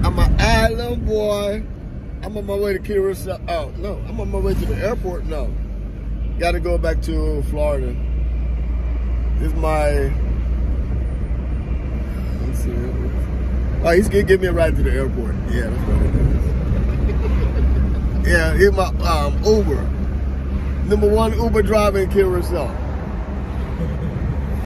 I'm an island boy. I'm on my way to Curaçao. Oh, no. I'm on my way to the airport. No. Got to go back to Florida. This is my... Let's see. Oh, he's going to give me a ride to the airport. Yeah, that's what it is. Yeah, he's my Uber. #1 Uber driver in Curaçao.